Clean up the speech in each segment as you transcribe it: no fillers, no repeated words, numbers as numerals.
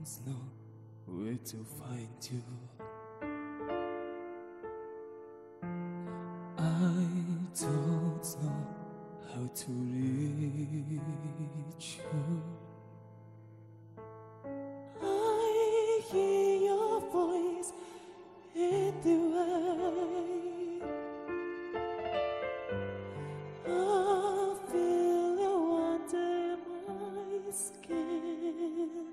don't know where to find you. I don't know how to reach you. I hear your voice in the rain. I feel you under my skin.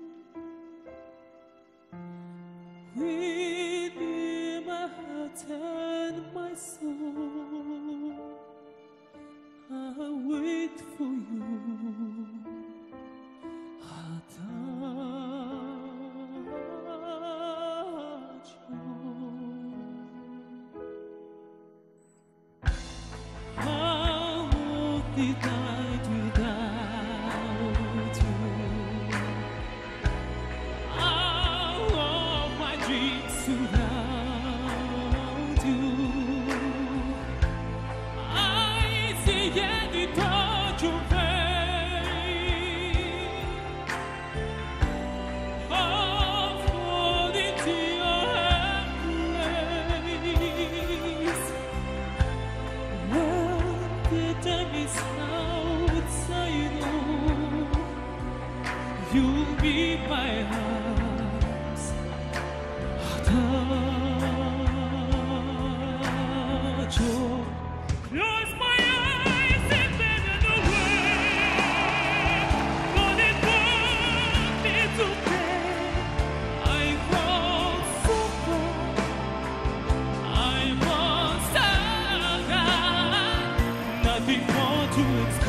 Within my heart and my soul, I wait for you. The night without you, all of my dreams surround you. I see any touch of pain, I'm falling to your embrace. The time is outside, you'll be my arms. Touch your, close my eyes and then away. But it won't be today. I want so far. I want so nothing more to explain.